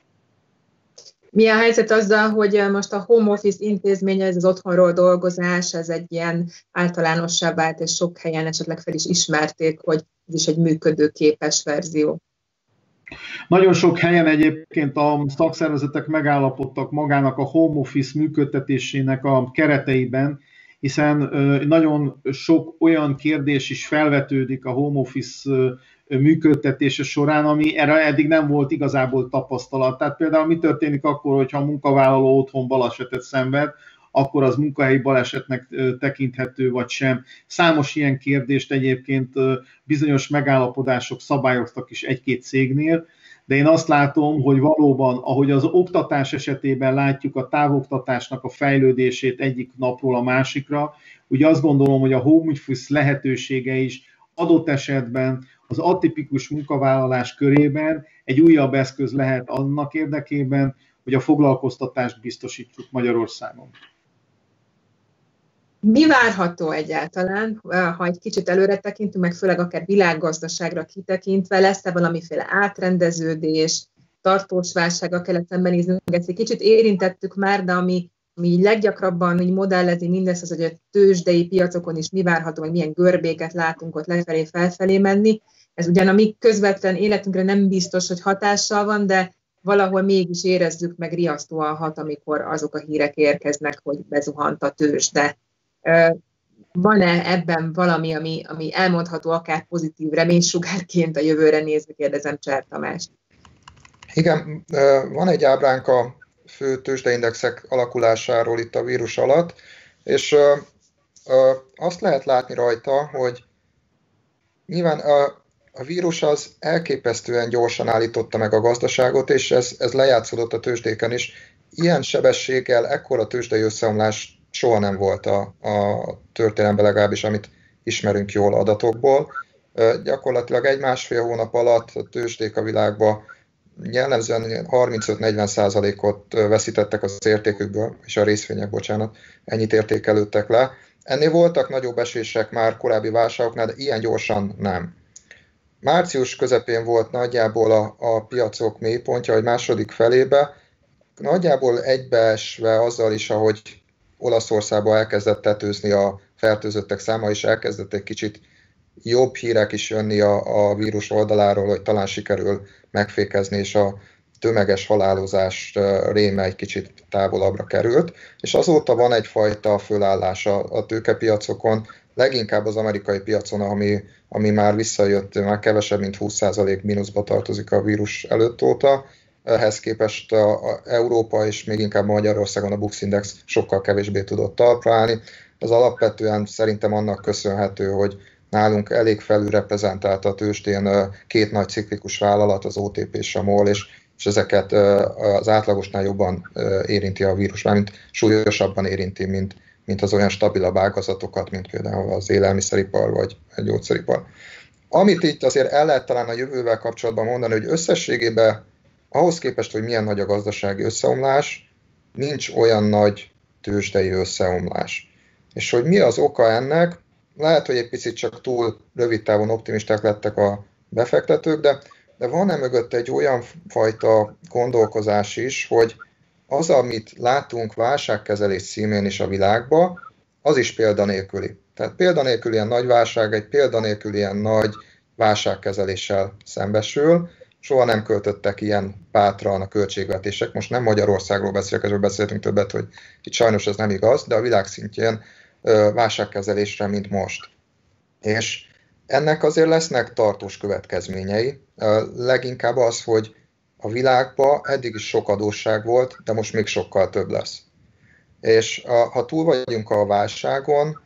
Mi a helyzet azzal, hogy most a home office intézménye, ez az otthonról dolgozás, ez egy ilyen általánossá vált, és sok helyen esetleg fel is ismerték, hogy ez is egy működőképes verzió? Nagyon sok helyen egyébként a szakszervezetek megállapodtak magának a home office működtetésének a kereteiben, hiszen nagyon sok olyan kérdés is felvetődik a home office működtetése során, ami erre eddig nem volt igazából tapasztalat. Tehát például mi történik akkor, hogyha a munkavállaló otthon balesetet szenved, akkor az munkahelyi balesetnek tekinthető vagy sem. Számos ilyen kérdést egyébként bizonyos megállapodások szabályoztak is egy-két cégnél, de én azt látom, hogy valóban, ahogy az oktatás esetében látjuk a távoktatásnak a fejlődését egyik napról a másikra, úgy azt gondolom, hogy a home office lehetősége is adott esetben az atipikus munkavállalás körében egy újabb eszköz lehet annak érdekében, hogy a foglalkoztatást biztosítsuk Magyarországon. Mi várható egyáltalán, ha egy kicsit előre tekintünk, meg főleg akár világgazdaságra kitekintve, lesz-e valamiféle átrendeződés, tartós válsággal kellett szembenéznünk? Ezt egy kicsit érintettük már, de ami, ami leggyakrabban így modellezi mindezt, az, hogy a tőzsdei piacokon is mi várható, vagy milyen görbéket látunk ott lefelé, felfelé menni. Ez ugyan a mi közvetlen életünkre nem biztos, hogy hatással van, de valahol mégis érezzük meg, riasztóan hat, amikor azok a hírek érkeznek, hogy bezuhant a tőzsde. Van-e ebben valami, ami, ami elmondható akár pozitív reménysugárként a jövőre nézve, kérdezem Cser Tamást. Igen, van egy ábránk a fő tőzsdeindexek alakulásáról itt a vírus alatt, és azt lehet látni rajta, hogy nyilván a, a vírus az elképesztően gyorsan állította meg a gazdaságot, és ez, ez lejátszódott a tőzsdéken is. Ilyen sebességgel ekkora tőzsdei összeomlás soha nem volt a, a történelemben, legalábbis amit ismerünk jól adatokból. Gyakorlatilag egy-másfél hónap alatt a tőzsdék a világban jellemzően harmincöt-negyven százalékot veszítettek az értékükből, és a részvények, bocsánat, ennyit értékelődtek le. Ennél voltak nagyobb esések már korábbi válságoknál, de ilyen gyorsan nem. Március közepén volt nagyjából a, a piacok mélypontja, vagy második felébe, nagyjából egybeesve azzal is, ahogy Olaszországban elkezdett tetőzni a fertőzöttek száma, és elkezdett egy kicsit jobb hírek is jönni a, a vírus oldaláról, hogy talán sikerül megfékezni, és a tömeges halálozás réme egy kicsit távolabbra került. És azóta van egyfajta fölállás a, a tőkepiacokon, leginkább az amerikai piacon, ami, ami már visszajött, már kevesebb, mint húsz százalék mínuszba tartozik a vírus előtt óta. Ehhez képest a, a Európa és még inkább Magyarországon a Bux Index sokkal kevésbé tudott talpra állni. Ez alapvetően szerintem annak köszönhető, hogy nálunk elég felülreprezentált a tőzsdén két nagy ciklikus vállalat, az o té pé és a MOL, és, és ezeket az átlagosnál jobban érinti a vírus, mármint súlyosabban érinti, mint, mint az olyan stabilabb ágazatokat, mint például az élelmiszeripar vagy a gyógyszeripar. Amit itt azért el lehet talán a jövővel kapcsolatban mondani, hogy összességében ahhoz képest, hogy milyen nagy a gazdasági összeomlás, nincs olyan nagy tőzsdei összeomlás. És hogy mi az oka ennek, lehet, hogy egy picit csak túl rövid távon optimisták lettek a befektetők, de, de van-e mögött egy olyan fajta gondolkozás is, hogy az, amit látunk válságkezelés címén is a világban, az is példanélküli. Tehát példanélkül ilyen nagy válság, egy példanélkül ilyen nagy válságkezeléssel szembesül, soha nem költöttek ilyen bátran a költségvetések. Most nem Magyarországról beszélek, erről beszéltünk többet, hogy itt sajnos ez nem igaz, de a világ szintjén válságkezelésre, mint most. És ennek azért lesznek tartós következményei. Leginkább az, hogy a világban eddig is sok adósság volt, de most még sokkal több lesz. És ha túl vagyunk a válságon,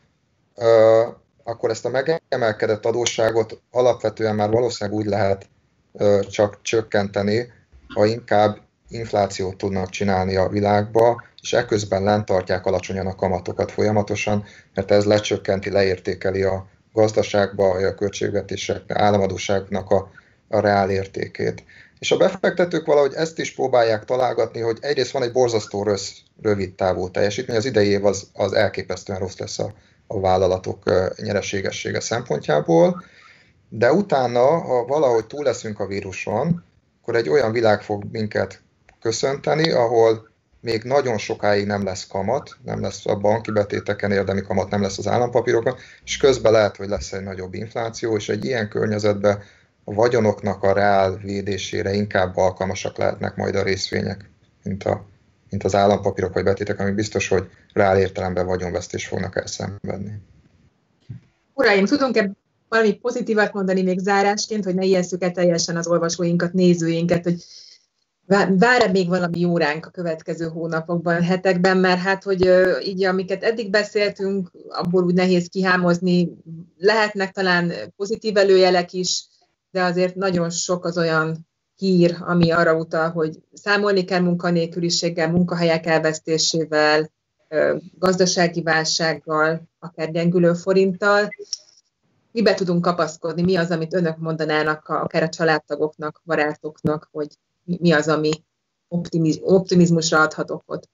akkor ezt a megemelkedett adósságot alapvetően már valószínűleg úgy lehet csak csökkenteni, ha inkább inflációt tudnak csinálni a világba, és ekközben lent tartják alacsonyan a kamatokat folyamatosan, mert ez lecsökkenti, leértékeli a gazdaságba, a költségvetések, államadóságnak a, a reál értékét. És a befektetők valahogy ezt is próbálják találgatni, hogy egyrészt van egy borzasztó rossz, rövid távú teljesítmény, az idei év az, az elképesztően rossz lesz a, a vállalatok nyereségessége szempontjából, de utána, ha valahogy túl leszünk a víruson, akkor egy olyan világ fog minket köszönteni, ahol még nagyon sokáig nem lesz kamat, nem lesz a banki betéteken érdemi kamat, nem lesz az állampapírokon, és közben lehet, hogy lesz egy nagyobb infláció, és egy ilyen környezetben a vagyonoknak a reál védésére inkább alkalmasak lehetnek majd a részvények, mint, a, mint az állampapírok vagy betétek, amik biztos, hogy reál értelemben vagyonvesztést fognak elszenvedni. Uraim, tudunk-e valami pozitívat mondani még zárásként, hogy ne ijesszük el teljesen az olvasóinkat, nézőinket, hogy vár-e még valami jó ránk a következő hónapokban, hetekben, mert hát, hogy így amiket eddig beszéltünk, abból úgy nehéz kihámozni, lehetnek talán pozitív előjelek is, de azért nagyon sok az olyan hír, ami arra utal, hogy számolni kell munkanélküliséggel, munkahelyek elvesztésével, gazdasági válsággal, akár gyengülő forinttal. Mibe tudunk kapaszkodni? Mi az, amit önök mondanának, akár a családtagoknak, barátoknak, hogy mi az, ami optimizmusra adhat okot?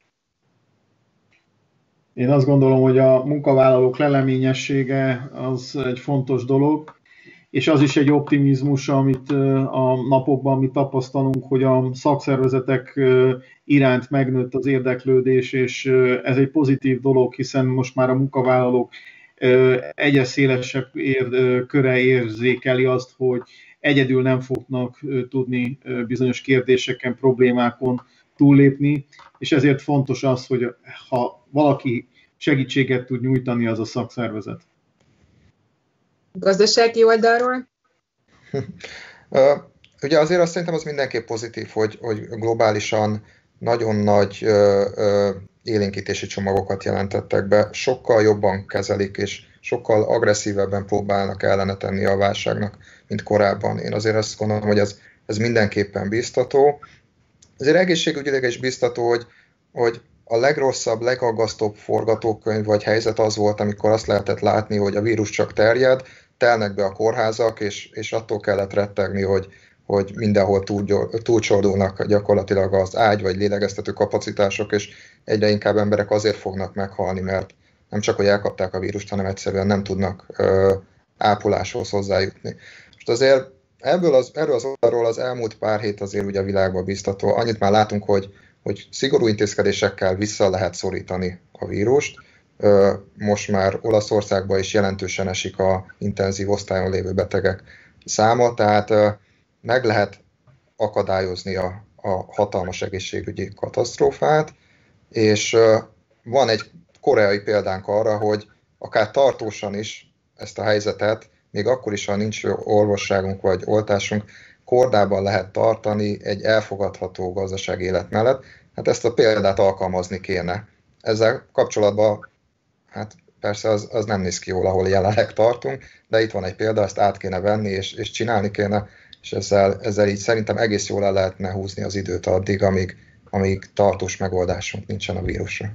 Én azt gondolom, hogy a munkavállalók leleményessége az egy fontos dolog, és az is egy optimizmus, amit a napokban mi tapasztalunk, hogy a szakszervezetek iránt megnőtt az érdeklődés, és ez egy pozitív dolog, hiszen most már a munkavállalók egyre szélesebb ér, köre érzékeli azt, hogy egyedül nem fognak tudni bizonyos kérdéseken, problémákon túllépni, és ezért fontos az, hogy ha valaki segítséget tud nyújtani, az a szakszervezet. Gazdasági oldalról? Ugye azért azt szerintem az mindenképp pozitív, hogy, hogy globálisan nagyon nagy élénkítési csomagokat jelentettek be, sokkal jobban kezelik, és sokkal agresszívebben próbálnak ellene tenni a válságnak, mint korábban. Én azért azt gondolom, hogy ez, ez mindenképpen biztató. Azért egészségügyileg is biztató, hogy, hogy a legrosszabb, legaggasztóbb forgatókönyv vagy helyzet az volt, amikor azt lehetett látni, hogy a vírus csak terjed, telnek be a kórházak, és, és attól kellett rettegni, hogy, hogy mindenhol túl, túlcsordulnak gyakorlatilag az ágy vagy lélegeztető kapacitások, és egyre inkább emberek azért fognak meghalni, mert nem csak, hogy elkapták a vírust, hanem egyszerűen nem tudnak ö, ápoláshoz hozzájutni. Most azért ebből az, erről az oldalról az elmúlt pár hét azért ugye a világban biztató. Annyit már látunk, hogy, hogy szigorú intézkedésekkel vissza lehet szorítani a vírust. Ö, most már Olaszországban is jelentősen esik a intenzív osztályon lévő betegek száma, tehát ö, meg lehet akadályozni a, a hatalmas egészségügyi katasztrófát, és ö, van egy koreai példánk arra, hogy akár tartósan is ezt a helyzetet, még akkor is, ha nincs orvosságunk vagy oltásunk, kordában lehet tartani egy elfogadható gazdasági élet mellett. Hát ezt a példát alkalmazni kéne. Ezzel kapcsolatban, hát persze az, az nem néz ki jól, ahol jelenleg tartunk, de itt van egy példa, ezt át kéne venni, és, és csinálni kéne, és ezzel, ezzel így szerintem egész jól el lehetne húzni az időt addig, amíg, amíg tartós megoldásunk nincsen a vírusra.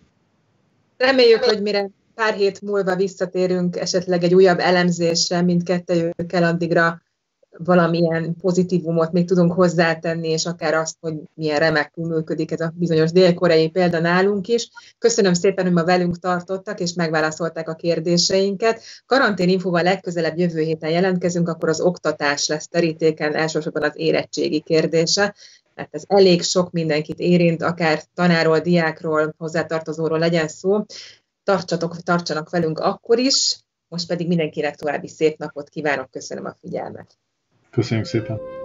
Reméljük, hogy mire pár hét múlva visszatérünk esetleg egy újabb elemzésre, mindkettőjükkel addigra valamilyen pozitívumot még tudunk hozzátenni, és akár azt, hogy milyen remekül működik ez a bizonyos dél-koreai példa nálunk is. Köszönöm szépen, hogy ma velünk tartottak, és megválaszolták a kérdéseinket. Karanténinfóval legközelebb jövő héten jelentkezünk, akkor az oktatás lesz terítéken, elsősorban az érettségi kérdése, mert ez elég sok mindenkit érint, akár tanáról, diákról, hozzátartozóról legyen szó. Tartsatok, tartsanak velünk akkor is, most pedig mindenkinek további szép napot kívánok, köszönöm a figyelmet. Köszönjük szépen!